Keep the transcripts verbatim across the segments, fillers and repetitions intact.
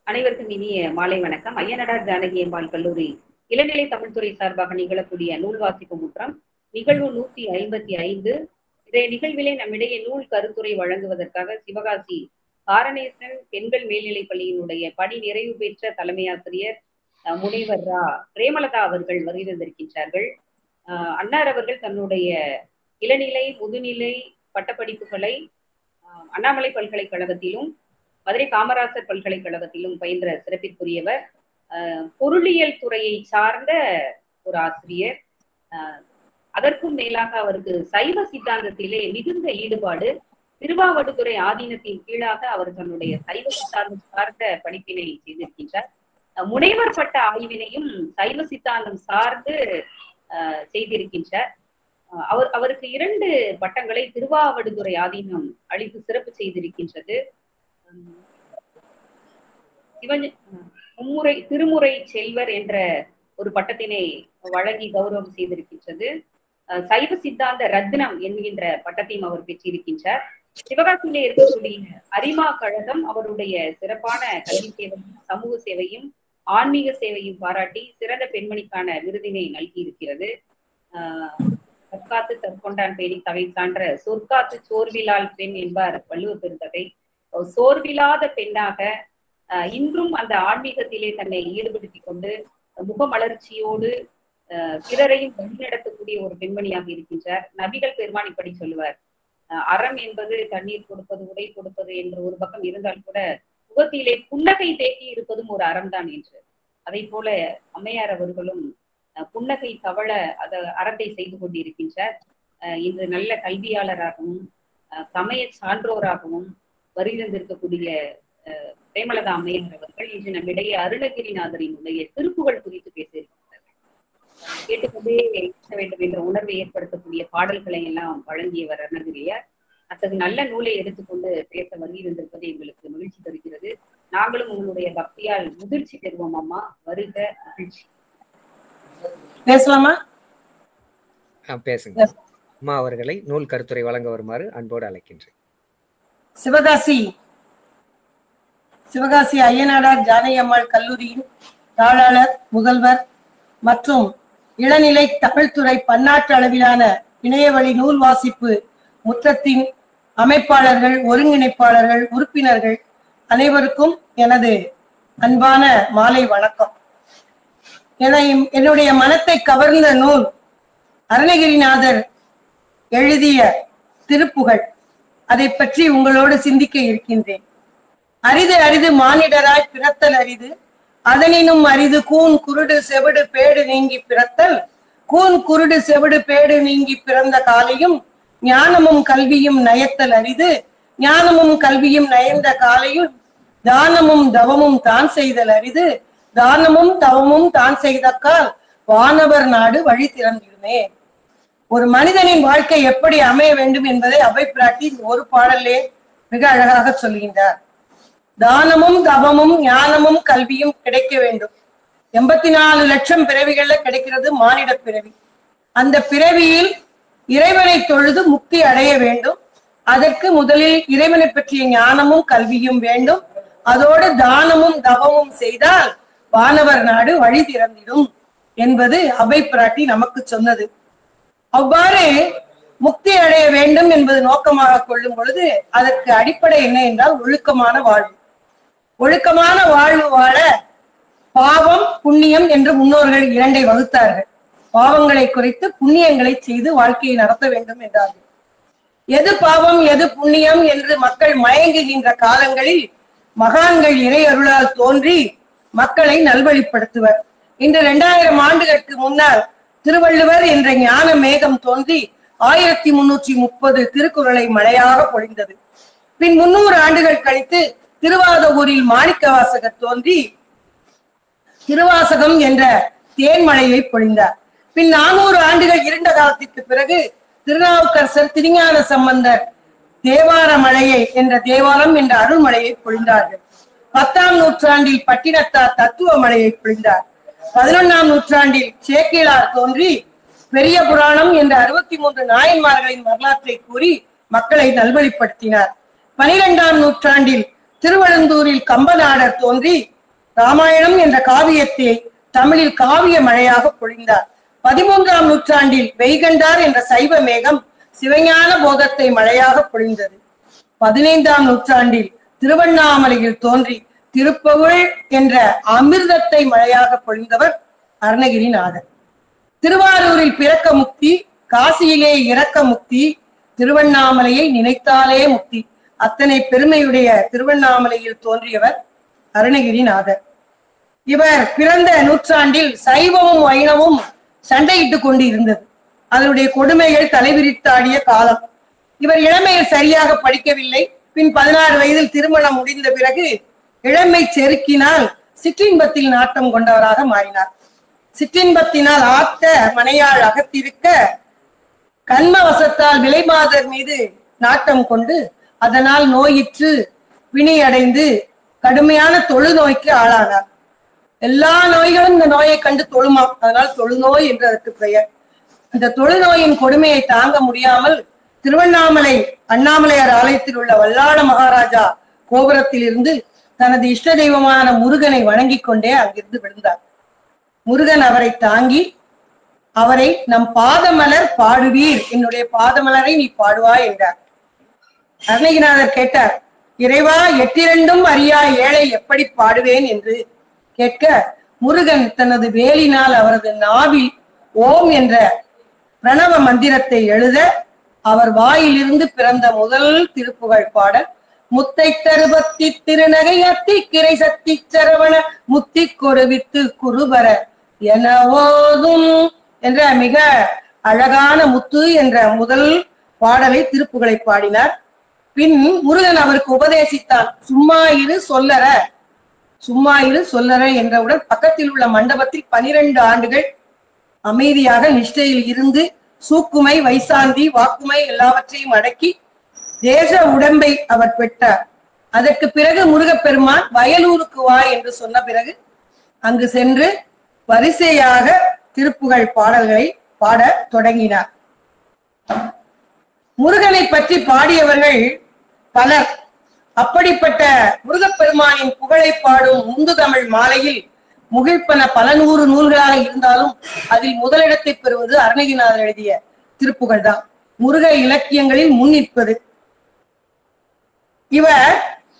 அனைவருக்கும் இனிய மாலை வணக்கம். ஐயனடார் ஜானகி அம்பாள் கல்லூரி இளநிலை தமிழ்துறை சார்பாக நிகழக்கூடிய நூல் வாசிப்பு முற்றம் நிகழ்வு நூத்தி ஐம்பத்தி ஐந்து. இன்றைய நிகழ்விலே நம்மிடையே நூல் கருத்துரை வழங்குவதற்காக சிவகாசி காரணேசன் பெண்கள் மேல்நிலைப் பள்ளியினுடைய பணி நிறைவு பெற்ற தலைமை ஆசிரியர் முனைவர் ரா பிரேமலதா அவர்கள் வருகின்றிருக்கின்றார்கள். அஹ் அன்னார் அவர்கள் தன்னுடைய இளநிலை முதுநிலை பட்டப்படிப்புகளை அண்ணாமலை பல்கலைக்கழகத்திலும் மதுரை காமராசர் பல்கலைக்கழகத்திலும் பயின்ற சிறப்பிற்குரியவர். அஹ் பொருளியல் துறையை சார்ந்த ஒரு ஆசிரியர். அஹ் அதற்கும் மேலாக அவருக்கு சைவ சித்தாந்தத்திலே மிகுந்த ஈடுபாடு. திருவாவடுதுறை ஆதீனத்தின் கீழாக அவர் தன்னுடைய சைவ சித்தாந்தம் சார்ந்த படிப்பினை செய்திருக்கின்றார். முனைவர் பட்ட ஆய்வினையும் சைவ சித்தாந்தம் சார்ந்து அஹ் செய்திருக்கின்றார். அவர் அவருக்கு இரண்டு பட்டங்களை திருவாவடுதுறை ஆதீனம் அளித்து சிறப்பு செய்திருக்கின்றது. சிவன் மும்முறை திருமுறை செல்வர் என்ற ஒரு பட்டத்தினை வழங்கி கௌரவம் செய்திருக்கின்றது. சைவ சித்தாந்த ரத்னம் என்கின்ற பட்டத்தையும் அவர் பெற்றிருக்கின்றார். சிவகாசியிலே இருக்கக்கூடிய அரிமா கழகம் அவருடைய சிறப்பான கல்வி சேவையும் சமூக சேவையும் ஆன்மீக சேவையும் பாராட்டி சிறந்த பெண்மணிக்கான விருதினை நல்கி இருக்கிறது. ஆஹ் தற்காத்து தற்கொண்டான் பேணி தவை சான்ற சொற்காத்து சோர்விலால் பெண் என்பார் வள்ளுவ பெருந்தகை. சோர்வில்லாத பெண்ணாக அஹ் இன்றும் அந்த ஆன்மீகத்திலே தன்னை ஈடுபடுத்திக் கொண்டு முகமலர்ச்சியோடு அஹ் பிறரையும் வழிநடத்தக்கூடிய ஒரு பெண்மணியாக இருக்கின்றார். நபிகள் பெருமான் இப்படி சொல்லுவார், அறம் என்பது தண்ணீர் கொடுப்பது உடை கொடுப்பது என்று ஒரு பக்கம் இருந்தால் கூட முகத்திலே புன்னகை தேக்கி இருப்பதும் ஒரு அறம்தான் என்று. அதை போல அம்மையார் அவர்களும் புன்னகை தவழ அத அறத்தை செய்து கொண்டிருக்கின்றார். அஹ் இன்று நல்ல கல்வியாளராகவும் சமய சான்றோராகவும் வருகின்றிருக்கக்கூடிய அஹ் பிரேமலதா அம்மையார் அவர்கள் இன்று நம்மிடையே அருணகிரிநாதரினுடைய திருப்புகழ் குறித்து பேச இருக்கின்றார்கள். கேட்டுக்கொண்டே இருக்க வேண்டும் என்ற உணர்வை ஏற்படுத்தக்கூடிய பாடல்களை எல்லாம் வழங்கியவர் அருணகிரியார். அத்தகைய நல்ல நூலை எடுத்துக்கொண்டு பேச வருகின்றிருப்பது எங்களுக்கு மகிழ்ச்சி தருகிறது. நாங்களும் உங்களுடைய பக்தியால் முதிர்ச்சி பெறுவோம் அம்மா. வருக, மகிழ்ச்சி. பேசலாமா? பேசுங்க அம்மா. அவர்களை நூல் கருத்துரை வழங்க வருமாறு அன்போடு அழைக்கின்றேன். சிவகாசி சிவகாசி ஐயனாடார் ஜானகி அம்மாள் கல்லூரியின் தாளாளர், முதல்வர் மற்றும் இளநிலை தமிழ்துறை பன்னாட்டு அளவிலான இணையவழி நூல் வாசிப்பு முற்றத்தின் அமைப்பாளர்கள், ஒருங்கிணைப்பாளர்கள், உறுப்பினர்கள் அனைவருக்கும் எனது அன்பான மாலை வணக்கம். என்னுடைய மனத்தை கவர்ந்த நூல் அருணகிரிநாதர் எழுதிய திருப்புகழ். அதை பற்றி உங்களோடு சிந்திக்க இருக்கின்றேன். அரிது அரிது மானிடராய் பிறத்தல் அரிது, அதனினும் அரிது கூன் குருடு செவிடு பேடு நீங்கி பிறத்தல். கூன் குருடு செவிடு பேடு நீங்கி பிறந்த காலையும் ஞானமும் கல்வியும் நயத்தல் அரிது, ஞானமும் கல்வியும் நயந்த காலையும் தானமும் தவமும் தான் செய்தல் அரிது, தானமும் தவமும் தான் செய்தக்கால் வானவர் நாடு வழி திறந்திடுமே. ஒரு மனிதனின் வாழ்க்கை எப்படி அமைய வேண்டும் என்பதை அவை பிராட்டி ஒரு பாடலே மிக அழகாக சொல்கின்றார். தானமும் தவமும் ஞானமும் கல்வியும் கிடைக்க வேண்டும். எண்பத்தி நாலு லட்சம் பிறவிகள்ல கிடைக்கிறது மானிட பிறவி. அந்த பிறவியில் இறைவனை தொழுது முக்தி அடைய வேண்டும். அதற்கு முதலில் இறைவனை பற்றிய ஞானமும் கல்வியும் வேண்டும். அதோடு தானமும் தவமும் செய்தால் வானவர் நாடு வழி திறந்திடும் என்பது அவை பிராட்டி நமக்கு சொன்னது. அவ்வாறு முக்தி அடைய வேண்டும் என்பது நோக்கமாக கொள்ளும் பொழுது அதற்கு அடிப்படை என்ன என்றால் ஒழுக்கமான வாழ்வு. ஒழுக்கமான வாழ்வு வாழ பாவம் புண்ணியம் என்று முன்னோர்கள் இரண்டை வகுத்தார்கள். பாவங்களை குறைத்து புண்ணியங்களை செய்து வாழ்க்கையை நடத்த வேண்டும் என்றார்கள். எது பாவம் எது புண்ணியம் என்று மக்கள் மயங்குகின்ற காலங்களில் மகான்கள் இறை அருளால் தோன்றி மக்களை நல்வழிப்படுத்துவர். இன்று இரண்டாயிரம் ஆண்டுகளுக்கு முன்னால் திருவள்ளுவர் என்ற ஞான மேகம் தோன்றி ஆயிரத்தி முன்னூற்றி முப்பது திருக்குறளை மழையாக பொழிந்தது. பின் முன்னூறு ஆண்டுகள் கழித்து திருவாதவூரில் மாணிக்க வாசகர் தோன்றி திருவாசகம் என்ற தேன்மழையை பொழிந்தார். பின் நானூறு ஆண்டுகள் இருண்ட காலத்திற்கு பிறகு திருநாவுக்கரசர், திருஞான சம்பந்தர் தேவார மழையை என்ற தேவாரம் என்ற அருள்மழையை பொழிந்தார்கள். பத்தாம் நூற்றாண்டில் பட்டினத்தார் தத்துவ மழையை பொழிந்தார். பதினொன்னாம் நூற்றாண்டில் சேக்கிழார் தோன்றி பெரிய புராணம் என்ற அறுபத்தி மூன்று நாயன்மார்களின் வரலாற்றை கூறி மக்களை நல்வழிப்படுத்தினார். பனிரெண்டாம் நூற்றாண்டில் திருவழுந்தூரில் கம்பநாடர் தோன்றி ராமாயணம் என்ற காவியத்தை தமிழில் காவிய மழையாக பொழிந்தார். பதிமூன்றாம் நூற்றாண்டில் வெய்கண்டார் என்ற சைவ மேகம் சிவஞான போதத்தை மழையாக பொழிந்தது. பதினைந்தாம் நூற்றாண்டில் திருவண்ணாமலையில் தோன்றி திருப்பவுள் என்ற அமிர்தத்தை மழையாக பொழிந்தவர் அருணகிரிநாதர். திருவாரூரில் பிறக்க முக்தி, காசியிலே இறக்க முக்தி, திருவண்ணாமலையை நினைத்தாலே முக்தி. அத்தனை பெருமையுடைய திருவண்ணாமலையில் தோன்றியவர் அருணகிரிநாதர். இவர் பிறந்த நூற்றாண்டில் சைவமும் வைணவும் சண்டையிட்டுக் கொண்டு இருந்தது. அதனுடைய கொடுமைகள் தலைவிரித்தாடிய காலம். இவர் இளமையில் சரியாக படிக்கவில்லை. பின் பதினாறு வயதில் திருமணம் முடிந்த பிறகு இளமை செருக்கினால் சிற்றின்பத்தில் நாட்டம் கொண்டவராக மாறினார். சிற்றின்பத்தினால் ஆத்த மனையாள் அகத்திருக்க கண்மவசத்தால் விலைமாதர் மீது நாட்டம் கொண்டு அதனால் நோயிற்று பிணியடைந்து கடுமையான தொழுநோய்க்கு ஆளானார். எல்லா நோய்களும் இந்த நோயை கண்டு தொழுமாம். அதனால் தொழுநோய் என்று அதற்கு பெயர். இந்த தொழுநோயின் கொடுமையை தாங்க முடியாமல் திருவண்ணாமலை அண்ணாமலையார் ஆலயத்தில் உள்ள வல்லாள மகாராஜா கோபுரத்தில் இருந்து தனது இஷ்ட தெய்வமான முருகனை வணங்கிக் கொண்டே அங்கிருந்து விழுந்தார். முருகன் அவரை தாங்கி அவரை நம் பாதமலர் பாடுவீர், என்னுடைய பாதமலரை நீ பாடுவாய் என்றார். அருணகிரிநாதர் கேட்டார், இறைவா எட்டிரண்டும் அறியா ஏழை எப்படி பாடுவேன் என்று கேட்க, முருகன் தனது வேலினால் அவரது நாவில் ஓம் என்ற பிரணவ மந்திரத்தை எழுத அவர் வாயிலிருந்து பிறந்த முதல் திருப்புகழ் பாடல் முத்தை தருபத்தி திருநகை அத்தி கிரை சக்தி சரவண முத்தி கொருவித்து குருபர என ஓதும் என்ற மிக அழகான முத்து என்ற முதல் பாடலை திருப்புகளை பாடினார். பின் முருகன் அவருக்கு உபதேசித்தான். சும்மா இரு சொல்லற சும்மா இரு சொல்லற என்றவுடன் பக்கத்தில் உள்ள மண்டபத்தில் பனிரெண்டு ஆண்டுகள் அமைதியாக நிஷ்டையில் இருந்து சூக்குமை வைசாந்தி வாக்குமை எல்லாவற்றையும் அடக்கி தேச உடம்பை அவர் பெற்றார். அதற்கு பிறகு முருகப்பெருமான் வயலூருக்கு வா என்று சொன்ன பிறகு அங்கு சென்று வரிசையாக திருப்புகழ் பாடல்களை பாட தொடங்கினார். முருகனை பற்றி பாடியவர்கள் பலர். அப்படிப்பட்ட முருகப்பெருமானின் புகழை பாடும் முந்து தமிழ் மாலையில் முகிழ்ப்பன பல நூறு நூல்களாக இருந்தாலும் அதில் முதலிடத்தை பெறுவது அருணகிரிநாதர் எழுதிய திருப்புகழ் தான். முருக இலக்கியங்களில் முன் நிற்பது. இவர்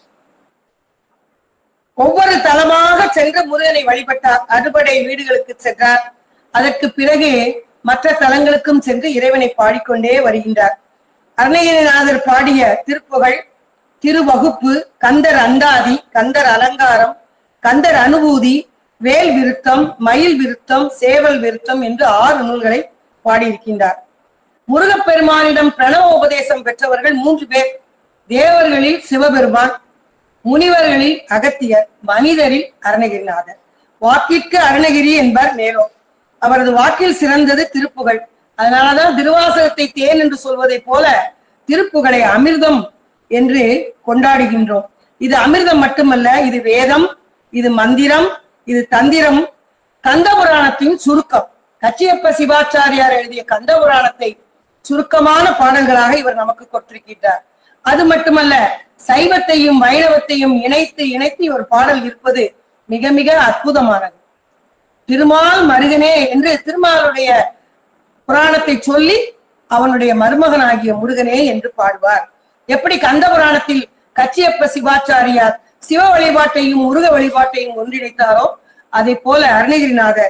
ஒவ்வொரு தலமாக சென்று முருகனை வழிபட்டார். அறுபடை வீடுகளுக்கு சென்றார். அதற்கு பிறகு மற்ற தலங்களுக்கும் சென்று இறைவனை பாடிக்கொண்டே வருகின்றார். அருணகிரிநாதர் பாடிய திருப்புகழ், திருவகுப்பு, கந்தர் அந்தாதி, கந்தர் அலங்காரம், கந்தர் அனுபூதி, வேல் விருத்தம், மயில் விருத்தம், சேவல் விருத்தம் என்று ஆறு நூல்களை பாடியிருக்கின்றார். முருகப்பெருமானிடம் பிரணவ உபதேசம் பெற்றவர்கள் மூன்று பேர். தேவர்களில் சிவபெருமான், முனிவர்களில் அகத்தியர், மனிதரில் அருணகிரிநாதர். வாக்கிற்கு அருணகிரி என்பார் மேலோர். அவரது வாக்கில் சிறந்தது திருப்புகழ். அதனாலதான் திருவாசகத்தை தேன் என்று சொல்வதை போல திருப்புகழை அமிர்தம் என்று கொண்டாடுகின்றோம். இது அமிர்தம் மட்டுமல்ல, இது வேதம், இது மந்திரம், இது தந்திரம். கந்த புராணத்தின் சுருக்கம். கச்சியப்ப சிவாச்சாரியார் எழுதிய கந்த புராணத்தை சுருக்கமான பாடல்களாக இவர் நமக்கு கொடுத்திருக்கின்றார். அது மட்டுமல்ல, சைவத்தையும் வைணவத்தையும் இணைத்து இணைத்து ஒரு பாடல் இருப்பது மிக மிக அற்புதமானது. திருமால் மருகனே என்று திருமாலுடைய புராணத்தை சொல்லி அவனுடைய மருமகனாகிய முருகனே என்று பாடுவார். எப்படி கந்த புராணத்தில் கச்சியப்ப சிவாச்சாரியார் சிவ வழிபாட்டையும் முருக வழிபாட்டையும் ஒன்றிணைத்தாரோ அதை போல அருணகிரிநாதர்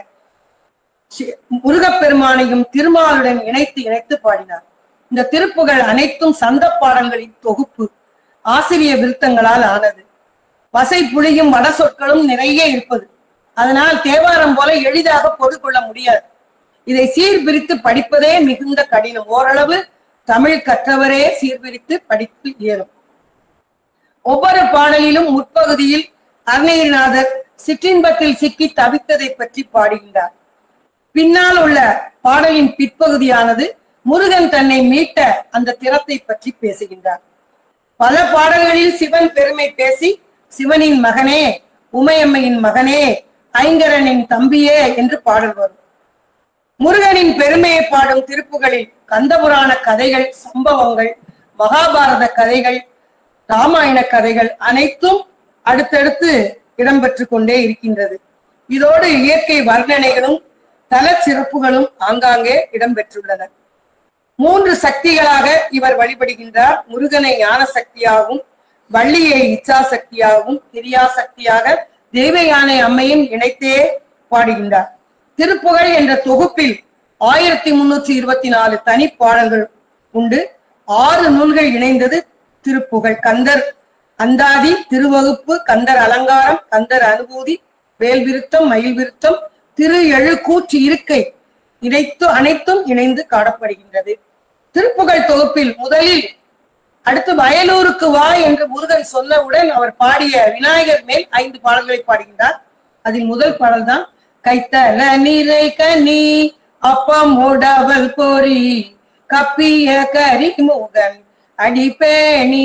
முருகப்பெருமானையும் திருமாலுடன் இணைத்து இணைத்து பாடினார். இந்த திருப்புகள் அனைத்தும் சந்த பாடல்களின் தொகுப்பு, ஆசிரிய விருத்தங்களால் ஆனது. வசை புளியும் வட சொற்களும் நிறைய இருப்பது. அதனால் தேவாரம் போல எளிதாக பொருள் கொள்ள முடியாது. இதை சீர்பிரித்து படிப்பதே மிகுந்த கடினம். ஓரளவு தமிழ் கற்றவரே சீர்பிரித்து படித்து இயலும். ஒவ்வொரு பாடலிலும் முற்பகுதியில் அருணகிரிநாதர் சிற்றின்பத்தில் சிக்கி தவித்ததை பற்றி பாடுகின்றார். பின்னால் உள்ள பாடலின் பிற்பகுதியானது முருகன் தன்னை மீட்ட அந்த திறத்தை பற்றி பேசுகின்றார். பல பாடல்களில் சிவன் பெருமை பேசி சிவனின் மகனே, உமையம்மையின் மகனே, ஐங்கரனின் தம்பியே என்று பாடல் வரும். முருகனின் பெருமையை பாடும் திருப்புகளில் கந்தபுராண கதைகள், சம்பவங்கள், மகாபாரத கதைகள், ராமாயண கதைகள் அனைத்தும் அடுத்தடுத்து இடம்பெற்று கொண்டே இருக்கின்றது. இதோடு இயற்கை வர்ணனைகளும் தல சிறப்புகளும் ஆங்காங்கே இடம்பெற்றுள்ளன. மூன்று சக்திகளாக இவர் வழிபடுகின்றார். முருகனை ஞான சக்தியாகவும், வள்ளியை இச்சா சக்தியாகவும், கிரியா சக்தியாக தெய்வயானை அம்மையும் இணைத்தே பாடுகின்றார். திருப்புகழ் என்ற தொகுப்பில் ஆயிரத்தி முன்னூற்றி இருபத்தி நாலு தனிப்பாடல்கள் உண்டு. ஆறு நூல்கள் இணைந்தது திருப்புகழ். கந்தர் அந்தாதி, திருவகுப்பு, கந்தர் அலங்காரம், கந்தர் அனுபூதி, வேல் விருத்தம், மயில் விருத்தம், திரு எழு கூற்று இருக்கை இணைத்து அனைத்தும் இணைந்து காணப்படுகின்றது. திருப்புகழ் தொகுப்பில் முதலில் அடுத்து வயலூருக்கு வா என்று முருகன் சொன்னவுடன் அவர் பாடிய விநாயகர் மேல் ஐந்து பாடல்களை பாடுகின்றார். அதில் முதல் பாடல் தான் கைத்தல நீரை கனி அப்பம் உடவல் பொறி கப்பிய கரிமுகன் அடிப்பேணி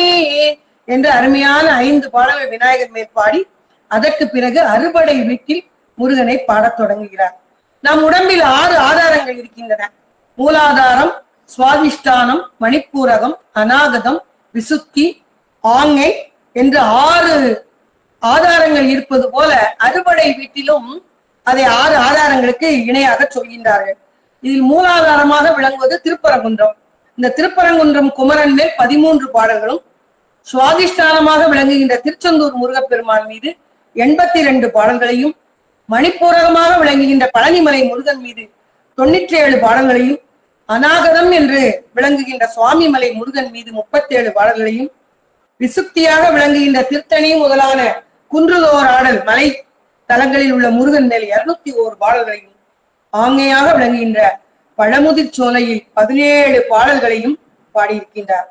என்று அருமையான ஐந்து பாடல்கள் விநாயகர் மேல் பாடி அதற்கு பிறகு அறுபடை வீட்டில் முருகனை பாடத் தொடங்குகிறார். நம் உடம்பில் ஆறு ஆதாரங்கள் இருக்கின்றன. மூலாதாரம், சுவாதிஷ்டானம், மணிப்பூரகம், அநாகதம், விசுத்தி, ஆங்கை என்று ஆறு ஆதாரங்கள் இருப்பது போல அறுபடை வீட்டிலும் அதை ஆறு ஆதாரங்களுக்கு இணையாக சொல்கின்றார்கள். இதில் மூலாதாரமாக விளங்குவது திருப்பரங்குன்றம். இந்த திருப்பரங்குன்றம் குமரன் மேல் பதிமூன்று பாடல்களும், சுவாதிஷ்டானமாக விளங்குகின்ற திருச்செந்தூர் முருகப்பெருமான் மீது எண்பத்தி இரண்டு பாடல்களையும், மணிப்பூரகமாக விளங்குகின்ற பழனிமலை முருகன் மீது தொண்ணூற்றி ஏழு பாடல்களையும், அநாகதம் என்று விளங்குகின்ற சுவாமிமலை முருகன் மீது முப்பத்தி ஏழு பாடல்களையும், விசுக்தியாக விளங்குகின்ற திருத்தணி முதலான குன்றுதோர் ஆடல் மலை தலங்களில் உள்ள முருகன் மேல் இருநூத்தி ஓரு பாடல்களையும், ஆங்கையாக விளங்குகின்ற பழமுதிர் சோலையில் பதினேழு பாடல்களையும் பாடியிருக்கின்றார்.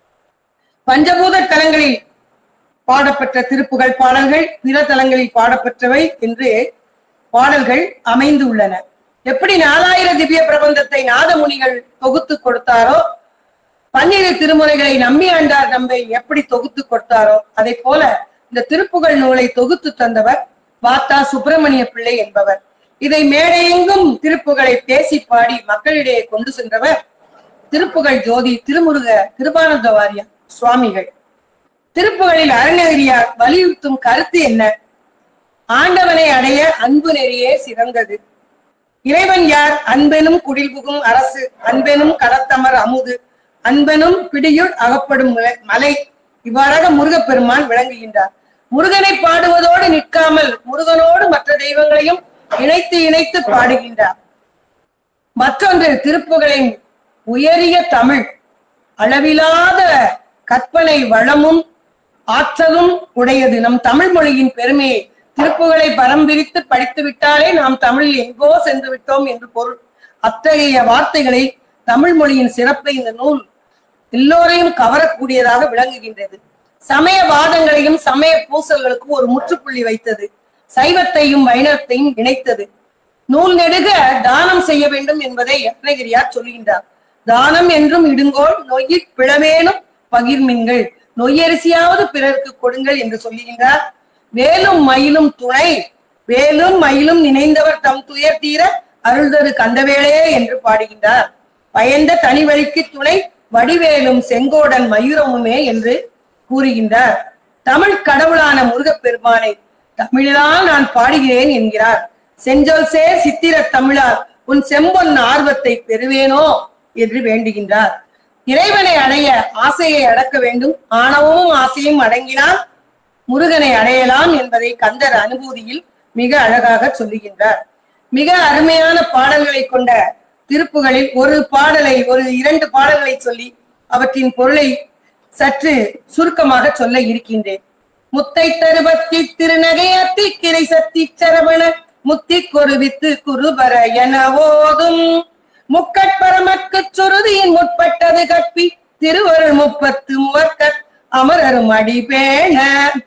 பஞ்சபூத தலங்களில் பாடப்பட்ட திருப்புகழ் பாடல்கள் பிற தலங்களில் பாடப்பட்டவை என்று பாடல்கள் அமைந்து உள்ளன. எப்படி நாலாயிர திவ்ய பிரபந்தத்தை நாதமுனிகள் தொகுத்து கொடுத்தாரோ, பன்னிரு திருமுறைகளை நம்பி ஆண்டார் நம்பை எப்படி தொகுத்து கொடுத்தாரோ, அதை போல இந்த திருப்புகழ் நூலை தொகுத்து தந்தவர் வாத்தா சுப்பிரமணிய பிள்ளை என்பவர். இதை மேடையெங்கும் திருப்புகளை பேசி பாடி மக்களிடையே கொண்டு சென்றவர் திருப்புகழ் ஜோதி திருமுருக கிருபானந்த வாரியார் சுவாமிகள். திருப்புகழில் அருணகிரியார் வலியுறுத்தும் கருத்து என்ன? ஆண்டவனை அடைய அன்பு நெறியே சிறந்தது. இறைவன் யார்? அன்பெனும் குடில் புகும் அரசு, அன்பெனும் கடத்தமர் அமுது, அன்பெனும் பிடியுள் அகப்படும் மலை. இவ்வாறாக முருகப்பெருமான் விளங்குகின்றார். முருகனை பாடுவதோடு நிற்காமல் முருகனோடு மற்ற தெய்வங்களையும் இணைத்து இணைத்து பாடுகின்றார். மற்றொன்று திருப்புகழின் உயரிய தமிழ், அளவிலாத கற்பனை வளமும் ஆற்றலும் உடையது. நம் தமிழ் மொழியின் பெருமையை திருப்புகளை பரம் பிரித்து படித்து விட்டாலே நாம் தமிழில் எங்கோ சென்று விட்டோம் என்று பொருள். அத்தகைய வார்த்தைகளை தமிழ் மொழியின் சிறப்பை இந்த நூல் எல்லோரையும் கவரக்கூடியதாக விளங்குகின்றது. சமய வாதங்களையும் சமய பூசல்களுக்கு ஒரு முற்றுப்புள்ளி வைத்தது. சைவத்தையும் வைணவத்தையும் இணைத்தது. நூல் நெடுக தானம் செய்ய வேண்டும் என்பதை அருணகிரியார் சொல்கின்றார். தானம் என்றும் இடுங்கோள், நொய்யிற் பிளவேனும் பகிர்மின்கள், நொய்யரிசியாவது பிறருக்கு கொடுங்கள் என்று சொல்லுகின்றார். வேலும் மயிலும் துணை, வேலும் மயிலும் நினைந்தவர் தம் துயர் தீர அருள்தரு கந்தவேளே என்று பாடுகின்றார். பயந்த தனி வழிக்கு துணை வடிவேலும் செங்கோடன் மயூரமுமே என்று கூறுகின்றார். தமிழ் கடவுளான முருகப்பெருமானை தமிழால் நான் பாடுகிறேன் என்கிறார். செஞ்சொல் சேர் சித்திர தமிழால் உன் செம்பொன் ஆர்வத்தை பெறுவேனோ என்று வேண்டுகின்றார். இறைவனை அடைய ஆசையை அடக்க வேண்டும். ஆணவமும் ஆசையும் அடங்கினால் முருகனை அடையலாம் என்பதை கந்தர் அனுபூதியில் மிக அழகாக சொல்லுகின்றார். மிக அருமையான பாடல்களை கொண்ட திருப்புகளில் ஒரு பாடலை ஒரு இரண்டு பாடல்களை சொல்லி அவற்றின் பொருளை சற்று சுருக்கமாக சொல்ல இருக்கின்றேன். முத்தை தருபத்தி திருநகையத்தி கிரை சத்தி சரவண முத்தி கொருவித்து குருபர என ஓதும் முக்கட்பரமக்கு சுருதியின் முற்பட்டது கற்பி திருவருள் முப்பத்து முவர்க்கத் அமரரும் அடிபேண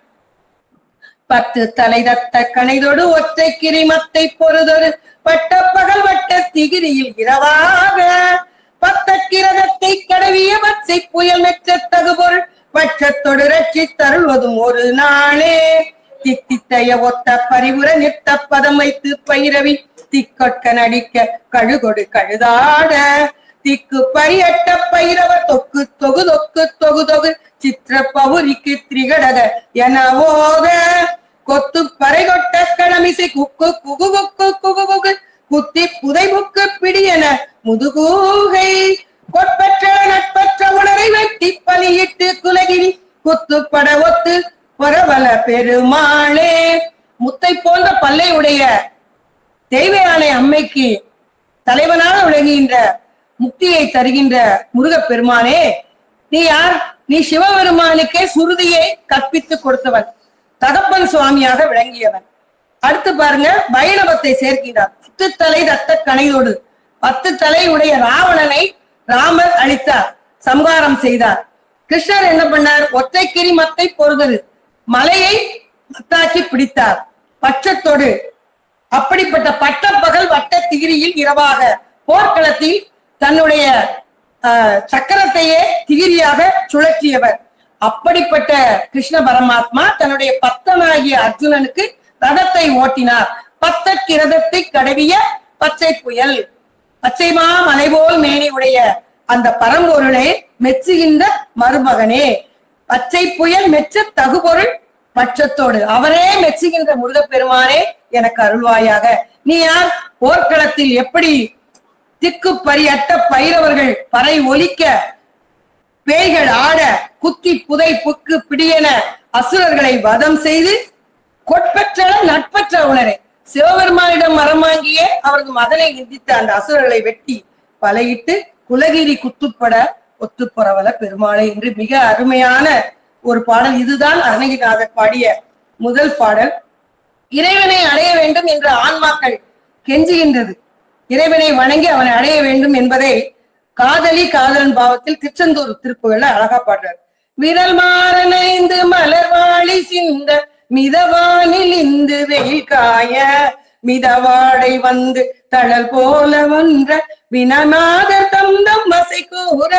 பத்து தலை தத்த கணைதொடு ஒற்றை கிரிமத்தை பொறுதொரு பட்ட பகல் வட்ட திகிரியில் இரவாக பத்த கிரகத்தை கடவிய பச்சை புயல் மெச்ச தகுபொருள் பட்சத்தொடு ரட்சி தருள்வதும் ஒரு நாளே தித்தித்தைய ஒத்த பரிவுர நிறுத்த பதம் வைத்து பயிரவி திக்கொட்க நடிக்க கழுகொடு கழுதாட திக்கு பரியட்ட பைரவ தொக்கு தொகு தொக்கு தொகு தொகு சித்திர பவுரிக்கு திரிகடக என ஓத கொத்து குக்கு குகு குக்கு குகு குகு குத்தி புதை புக்கு பிடியன முதுகூகை கொட்பற்ற நட்பற்ற உணரை வெட்டி பலியிட்டு குலகிரி குத்துப்பட ஒத்து பரவல பெருமாளே. முத்தை போன்ற பல்லை உடைய தெய்வ யானை அம்மைக்கு தலைவனாக விளங்குகின்ற முக்தியை தருகின்ற முருகப் பெருமானே, நீ யார்? நீ சிவபெருமானுக்கே சுருதியை கற்பித்து கொடுத்தவன், தகப்பன் சுவாமியாக விளங்கியவன். அடுத்து பாருங்க, வைணவத்தை சேர்க்கிறார். பத்து தலை தத்த கணையோடு பத்து தலை உடைய ராவணனை ராமர் அழித்தார், சம்ஹாரம் செய்தார். கிருஷ்ணர் என்ன பண்ணார்? ஒற்றைக்கிரி மத்தை பொறுதரு மலையை மத்தாக்கி பிடித்தார் பட்சத்தோடு. அப்படிப்பட்ட பட்ட பகல் வட்ட திகிரியில் இரவாக போர்க்களத்தில் தன்னுடைய அஹ் சக்கரத்தையே திகிரியாக சுழற்றியவர். அப்படிப்பட்ட கிருஷ்ண பரமாத்மா தன்னுடைய பக்தனாகிய அர்ஜுனனுக்கு ரதத்தை ஓட்டினார். பத்தற்கு ரதத்தை கடவிய பச்சை புயல், பச்சைமா மலைபோல் மேனி உடைய அந்த பரம்பொருளை மெச்சுகின்ற மருமகனே, பச்சை புயல் மெச்ச தகுபொருள் பட்சத்தோடு அவரே மெச்சுகின்ற முருகப்பெருமானே எனக்கு அருள்வாயாக. நீ யார்? போர்க்களத்தில் எப்படி திக்கு பரியட்ட பைரவர்கள் பறை ஒலிக்க, பேய்கள் ஆட, குத்தி புதை புக்கு பிடியென அசுரர்களை வதம் செய்து கொட்பற்ற நட்பற்ற உணரை சிவபெருமானிடம் மரம் வாங்கியே அவரது மகனை நிந்தித்த அந்த அசுரர்களை வெட்டி பலையிட்டு குலகிரி குத்துப்பட ஒத்துப்பரவல பெருமாளை என்று மிக அருமையான ஒரு பாடல். இதுதான் அருணகிரிநாதர் பாடிய முதல் பாடல். இறைவனை அடைய வேண்டும் என்ற ஆன்மாக்கள் கெஞ்சுகின்றது. இறைவனை வணங்கி அவனை அடைய வேண்டும் என்பதை காதலி காதலன் பாவத்தில் திருச்செந்தூர் திருப்புகள்ல அழகா பாடுறார். விரல் மாறனைந்து மலர்வாழி சிந்த மிதவானில் இந்து வெயில் காய மிதவாடை வந்து தழல் போல ஒன்ற வினநாதர் தந்தம் வசை கூற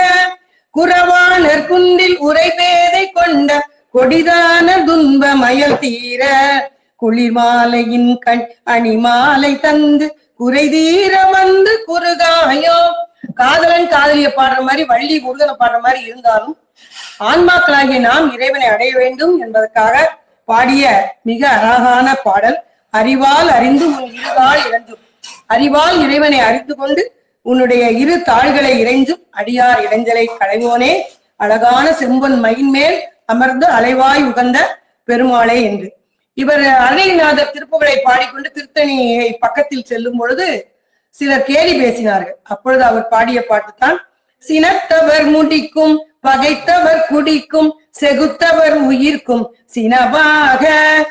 குறவாணர் குன்றில் உரை பேதை கொண்ட கொடிதான துன்ப மயல் தீர குளிர் மாலையின் கண் அணிமாலை தந்து குறை தீர வந்து குறுகாயோ. காதலன் காதலிய பாடுற மாதிரி, வள்ளி முருகனை பாடுற மாதிரி இருந்தாலும் ஆன்மாக்களாகிய நாம் இறைவனை அடைய வேண்டும் என்பதற்காக பாடிய மிக அழகான பாடல். அறிவால் அறிந்து உன் இருகால் இறந்தும், அறிவால் இறைவனை அறிந்து கொண்டு உன்னுடைய இரு தாள்களை இறைஞ்சும் அடியார் இளைஞலை களைவோனே, அழகான செம்பொன் மயின் மேல் அமர்ந்து அலைவாய் உகந்த பெருமாளே என்று. இவர் அருணகிரிநாதர் திருப்புகழை பாடிக்கொண்டு திருத்தணியை பக்கத்தில் செல்லும் பொழுது சிலர் கேலி பேசினார்கள். அப்பொழுது அவர் பாடிய பாட்டுத்தான். சினத்தவர் முடிக்கும் பகைத்தவர் குடிக்கும் செகுத்தவர் உயிர்க்கும் சினவாக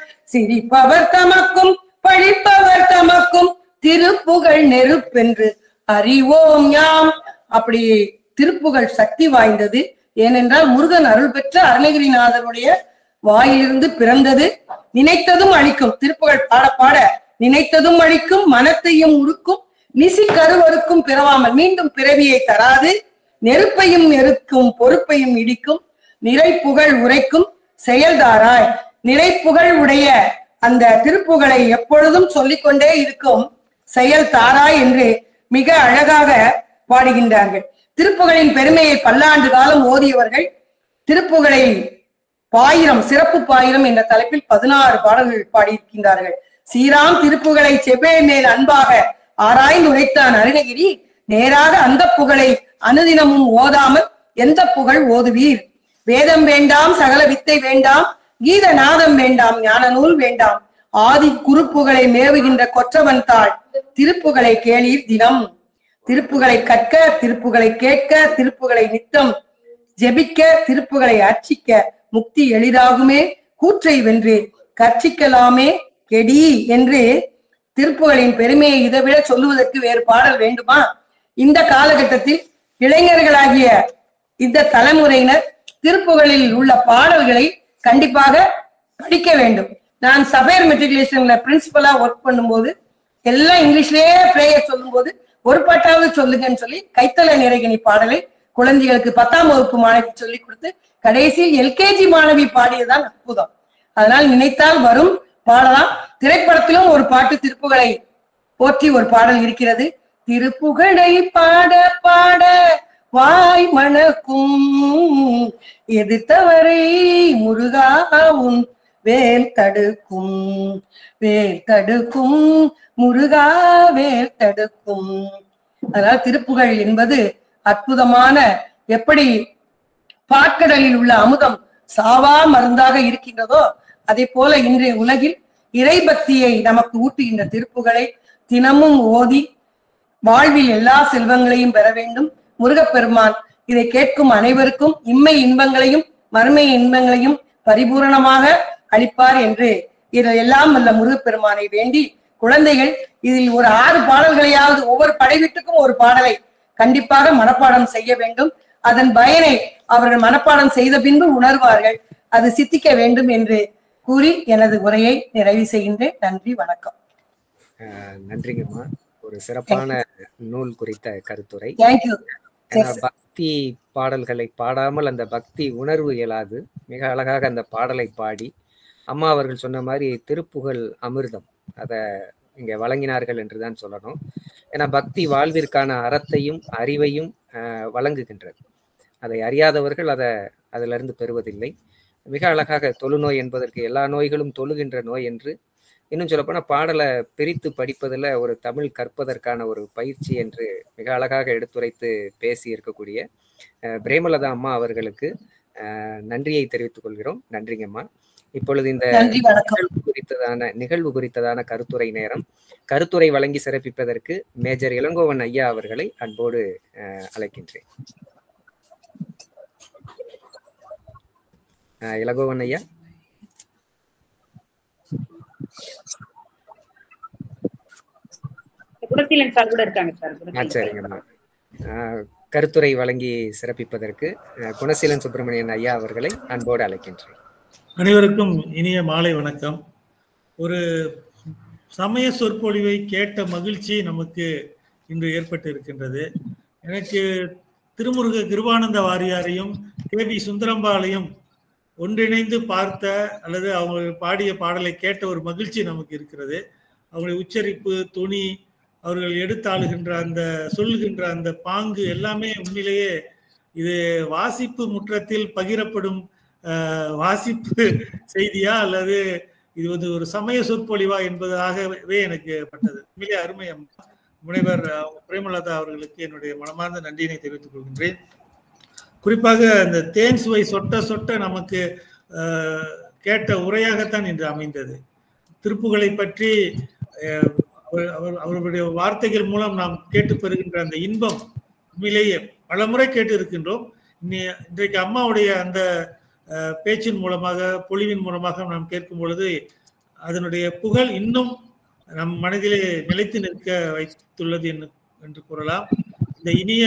சிரிப்பவர் தமக்கும் பழிப்பவர் தமக்கும் திருப்புகழ் நெருப்பென்று அறிவோம் யாம். அப்படி திருப்புகழ் சக்தி வாய்ந்தது. ஏனென்றால் முருகன் அருள் பெற்ற அருணகிரிநாதருடைய வாயிலிருந்து பிறந்தது. நினைத்ததும் அழிக்கும். திருப்புகழ் பாட பாட நினைத்ததும் அழிக்கும், மனத்தையும் உருக்கும், நிசி கருவருக்கும் பிறவாமல் மீண்டும் பிறவியை தராது, நெருப்பையும் நெருக்கும், பொறுப்பையும் இடிக்கும், நிறை புகழ் உரைக்கும் செயல்தாராய். நிறை புகழ் உடைய அந்த திருப்புகழை எப்பொழுதும் சொல்லிக்கொண்டே இருக்கும் செயல் தாராய் என்று மிக அழகாக பாடுகின்றார்கள். திருப்புகழின் பெருமையை பல்லாண்டு காலம் ஓதியவர்கள் திருப்புகழை பாயிரம் சிறப்பு பாயிரம் என்ற தலைப்பில் பதினாறு பாடல்கள் பாடியிருக்கின்றார்கள். சீராம் திருப்புகழை செவ்வே மேல் அன்பாக ஆராய்ந்து உரைத்தான் அருணகிரி, நேராக அந்த புகழை அனுதினமும் ஓதாமல் எந்த புகழ் ஓதுவீர்? வேதம் வேண்டாம், சகல வித்தை வேண்டாம், கீத நாதம் வேண்டாம், ஞான நூல் வேண்டாம், ஆதி குறுப்புகளை மேவுகின்ற கொற்றவன் தாள் திருப்புகழை கேளீர் தினம். திருப்புகளை கற்க, திருப்புகளை கேட்க, திருப்புகளை நித்தம் ஜெபிக்க, திருப்புகளை அர்ச்சிக்க முக்தி எளிதாகுமே, கூற்றை வென்று கற்சிக்கலாமே கெடி என்று திருப்புகளின் பெருமையை இதைவிட சொல்லுவதற்கு வேறு பாடல் வேண்டுமா? இந்த காலகட்டத்தில் இளைஞர்களாகிய இந்த தலைமுறையினர் திருப்புகளில் உள்ள பாடல்களை கண்டிப்பாக படிக்க வேண்டும். நான் சபையர் மெட்ரிகுலேஷன்ல பிரின்சிபலா ஒர்க் பண்ணும்போது எல்லாம் இங்கிலீஷ்லயே பிரேயர் சொல்லும் போது ஒரு பாட்டாவது சொல்லுங்கன்னு சொல்லி கைத்தல நிறைகினி பாடலை குழந்தைகளுக்கு பத்தாம் வகுப்பு மாணவி சொல்லி கொடுத்து கடைசியில் எல்கேஜி மாணவி பாடியதுதான் அற்புதம். அதனால் நினைத்தால் வரும், பாடலாம். திரைப்படத்திலும் ஒரு பாட்டு திருப்புகளை போற்றி ஒரு பாடல் இருக்கிறது. திருப்புகழை பாட பாட வாய் மணக்கும் எதிர்த்தவரை முருகா உன் வேல் தடுக்கும், வேல் தடுக்கும் முருகா வேல் தடுக்கும். அதனால் திருப்புகழ் என்பது அற்புதமான, எப்படி பாற்கடலில் உள்ள அமுதம் சாவா மருந்தாக இருக்கின்றதோ அதே போல இன்றைய உலகில் இறைபக்தியை நமக்கு ஊட்டுகின்ற திருப்புகளை தினமும் ஓதி வாழ்வில் எல்லா செல்வங்களையும் பெற வேண்டும். முருகப்பெருமான் இதை கேட்கும் அனைவருக்கும் இம்மை இன்பங்களையும் மறுமை இன்பங்களையும் பரிபூரணமாக அளிப்பார் என்று இதில் எல்லாம் வல்ல முருகப்பெருமானை வேண்டி, குழந்தைகள் இதில் ஒரு ஆறு பாடல்களையாவது ஒவ்வொரு படைவீட்டுக்கும் ஒரு பாடலை கண்டிப்பாக மனப்பாடம் செய்ய வேண்டும். அதன் பயனை அவர்கள் மனப்பாடம் செய்த பின்பு உணர்வார்கள். அது சித்திக்க வேண்டும் என்று கூறி எனது உரையை நிறைவு செய்கின்றேன். நன்றி, வணக்கம். நன்றிங்கம்மா. ஒரு சிறப்பான நூல் குறித்த கருத்துரை. பக்தி பாடல்களை பாடாமல் அந்த பக்தி உணர்வு இயலாது. மிக அழகாக அந்த பாடலை பாடி அம்மா அவர்கள் சொன்ன மாதிரி திருப்புகழ் அமிர்தம் அதை இங்க வழங்கினார்கள் என்றுதான் சொல்லணும். ஏன்னா பக்தி வாழ்விற்கான அறத்தையும் அறிவையும் அஹ் வழங்குகின்றது. அதை அறியாதவர்கள் அதை அதுல இருந்து பெறுவதில்லை. மிக அழகாக தொழுநோய் என்பதற்கு எல்லா நோய்களும் தொழுகின்ற நோய் என்று, இன்னும் சொல்லப்போனா பாடலை பிரித்து படிப்பதில் ஒரு தமிழ் கற்பதற்கான ஒரு பயிற்சி என்று மிக அழகாக எடுத்துரைத்து பேசி இருக்கக்கூடிய பிரேமலதா அம்மா அவர்களுக்கு அஹ் நன்றியை தெரிவித்துக் கொள்கிறோம். நன்றிங்கம்மா. இப்பொழுது இந்த நிகழ்வு குறித்ததான நிகழ்வு குறித்ததான கருத்துரை நேரம். கருத்துரை வழங்கி சிறப்பிப்பதற்கு மேஜர் இளங்கோவன் ஐயா அவர்களை அன்போடு அஹ் அழைக்கின்றேன். அஹ் இளங்கோவன் ஐயா. சரிங்கம்மா. கருத்துரை வழங்கி சிறப்பிப்பதற்கு குணசீலன் சுப்பிரமணியன் ஐயா அவர்களை அன்போடு அழைக்கின்றேன். அனைவருக்கும் இனிய மாலை வணக்கம். ஒரு சமய சொற்பொழிவை கேட்ட மகிழ்ச்சி நமக்கு இன்று ஏற்பட்டு இருக்கின்றது. எனக்கு திருமுருக கிருபானந்த வாரியாரையும் கே வி சுந்தரம்பாளையும் ஒன்றிணைந்து பார்த்த அல்லது அவங்க பாடிய பாடலை கேட்ட ஒரு மகிழ்ச்சி நமக்கு இருக்கிறது. அவங்களுடைய உச்சரிப்பு, துணி, அவர்கள் எடுத்தாளுகின்ற அந்த சொல்லுகின்ற அந்த பாங்கு எல்லாமே உண்மையிலேயே இது வாசிப்பு முற்றத்தில் பகிரப்படும் வாசிப்பு செய்தியா அல்லது இது வந்து ஒரு சமய சொற்பொழிவா என்பதாகவே எனக்கு பட்டது. உண்மையிலே அருமை. முனைவர் பிரேமலதா அவர்களுக்கு என்னுடைய மனமார்ந்த நன்றியினை தெரிவித்துக் கொள்கின்றேன். குறிப்பாக அந்த தேன் சுவை சொட்ட சொட்ட நமக்கு கேட்ட உரையாகத்தான் இன்று அமைந்தது. திருப்புகளை பற்றி அவர்களுடைய வார்த்தைகள் மூலம் நாம் கேட்டு பெறுகின்ற அந்த இன்பம் உண்மையிலேயே பல முறை கேட்டு இருக்கின்றோம். இன்றைக்கு அம்மாவுடைய அந்த பேச்சின் மூலமாக, பொழிவின் மூலமாக நாம் கேட்கும் பொழுது அதனுடைய புகழ் இன்னும் நம் மனதிலே நிலைத்து நிற்க வைத்துள்ளது என்று கூறலாம். இந்த இனிய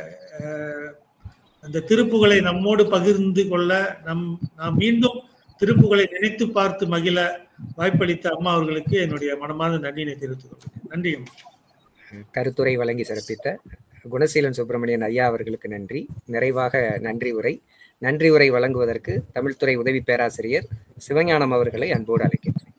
அந்த திருப்புகளை நம்மோடு பகிர்ந்து கொள்ள, நம் நாம் மீண்டும் திருப்புகளை நினைத்து பார்த்து மகிழ வாய்ப்பளித்த அம்மா அவர்களுக்கு என்னுடைய மனமார்ந்த நன்றியினை தெரிவித்துக் கொள்கிறேன். நன்றி. கருத்துரை வழங்கி சிறப்பித்த குணசீலன் சுப்பிரமணியன் ஐயா அவர்களுக்கு நன்றி. நிறைவாக நன்றி உரை நன்றி உரை வழங்குவதற்கு தமிழ்துறை உதவி பேராசிரியர் சிவஞானம் அவர்களை அன்போடு அழைக்கின்றேன்.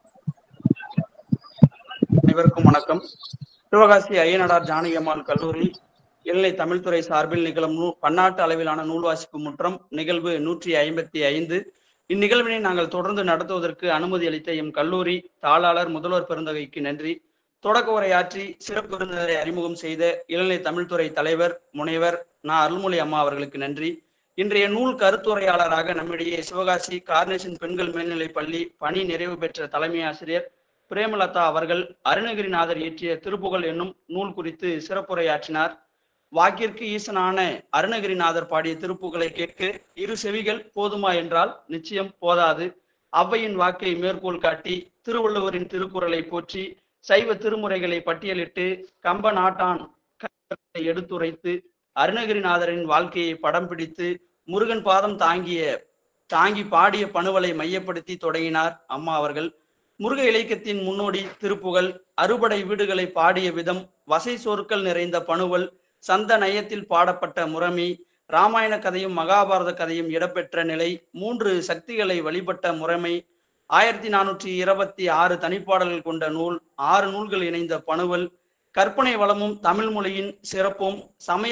அனைவருக்கும் வணக்கம். சிவகாசி ஐயனார் ஜானகி அம்மாள் கல்லூரி இளநிலை தமிழ்துறை சார்பில் நிகழும் நூ பன்னாட்டு அளவிலான நூல் வாசிப்பு முற்றம் நிகழ்வு நூற்றி ஐம்பத்தி ஐந்து. இந்நிகழ்வினை நாங்கள் தொடர்ந்து நடத்துவதற்கு அனுமதி அளித்த எம் கல்லூரி தாளாளர் முதல்வர் பெருந்தகைக்கு நன்றி. தொடக்க உரையாற்றி சிறப்பு விருந்தினரை அறிமுகம் செய்த இளநிலை தமிழ்துறை தலைவர் முனைவர் நா அருள்மொழி அம்மா அவர்களுக்கு நன்றி. இன்றைய நூல் கருத்துரையாளராக நம்மிடையே சிவகாசி கார்னேஷன் பெண்கள் மேல்நிலை பள்ளி பணி நிறைவு பெற்ற தலைமை ஆசிரியர் பிரேமலதா அவர்கள் அருணகிரிநாதர் இயற்றிய திருப்புகழ் என்னும் நூல் குறித்து சிறப்புரையாற்றினார். வாக்கிற்கு ஈசனான அருணகிரிநாதர் பாடிய திருப்புகளை கேட்க இரு செவிகள் போதுமா என்றால் நிச்சயம் போதாது. ஔவையின் வாக்கை மேற்கோள் காட்டி திருவள்ளுவரின் திருக்குறளை போற்றி சைவ திருமுறைகளை பட்டியலிட்டு கம்ப நாட்டான் எடுத்துரைத்து அருணகிரிநாதரின் வாழ்க்கையை படம் பிடித்து முருகன் பாதம் தாங்கிய தாங்கி பாடிய பணுவலை மையப்படுத்தி தொடங்கினார் அம்மா அவர்கள். முருக இலக்கியத்தின் முன்னோடி திருப்புகழ், அறுபடை வீடுகளை பாடிய விதம், வசை சொற்கள் நிறைந்த பணுவல், சந்த நயத்தில் பாடப்பட்ட முறைமை, இராமாயண கதையும் மகாபாரத கதையும் இடம்பெற்ற நிலை, மூன்று சக்திகளை வழிபட்ட முறைமை, ஆயிரத்தி நானூற்றி இருபத்தி ஆறு தனிப்பாடல்கள் கொண்ட நூல், ஆறு நூல்கள் இணைந்த பணுவல், கற்பனை வளமும் தமிழ் மொழியின் சிறப்பும்,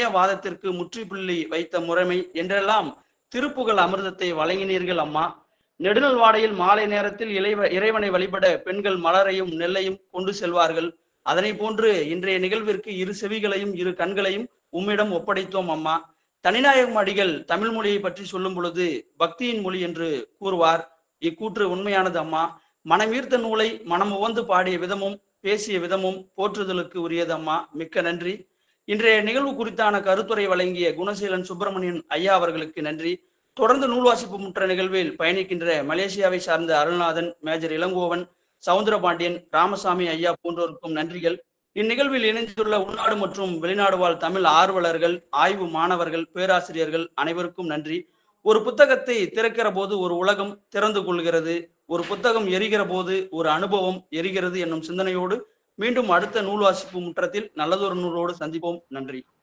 சமயவாதத்திற்கு முற்றுப்புள்ளி வைத்த முறைமை என்றெல்லாம் திருப்புகழ் அமிர்தத்தை வழங்கினீர்கள் அம்மா. நெடுநல் வாடையில் மாலை நேரத்தில் இளைவ இறைவனை வழிபட பெண்கள் மலரையும் நெல்லையும் கொண்டு செல்வார்கள். அதனை போன்று இன்றைய நிகழ்விற்கு இரு செவிகளையும் இரு கண்களையும் உம்மிடம் ஒப்படைத்தோம் அம்மா. தனிநாயகம் அடிகள் தமிழ் மொழியை பற்றி சொல்லும் பொழுது பக்தியின் மொழி என்று கூறுவார். இக்கூற்று உண்மையானது அம்மா. மனமீர்த்த நூலை மனம் உவந்து பாடிய விதமும் பேசிய விதமும் போற்றுதலுக்கு உரியது அம்மா. மிக்க நன்றி. இன்றைய நிகழ்வு குறித்தான கருத்துரை வழங்கிய குணசீலன் சுப்பிரமணியன் ஐயா அவர்களுக்கு நன்றி. தொடர்ந்து நூல் வாசிப்பு முற்ற நிகழ்வில் பயணிக்கின்ற மலேசியாவை சார்ந்த அருள்நாதன், மேஜர் இளங்கோவன், சவுந்தரபாண்டியன், ராமசாமி ஐயா போன்றோருக்கும் நன்றிகள். இந்நிகழ்வில் இணைந்துள்ள உள்நாடு மற்றும் வெளிநாடு வாழ் தமிழ் ஆர்வலர்கள், ஆய்வு மாணவர்கள், பேராசிரியர்கள் அனைவருக்கும் நன்றி. ஒரு புத்தகத்தை திறக்கிற போது ஒரு உலகம் திறந்து கொள்கிறது. ஒரு புத்தகம் எரிகிற போது ஒரு அனுபவம் எரிகிறது என்னும் சிந்தனையோடு மீண்டும் அடுத்த நூல் வாசிப்பு முற்றத்தில் நல்லதொரு நூலோடு சந்திப்போம். நன்றி.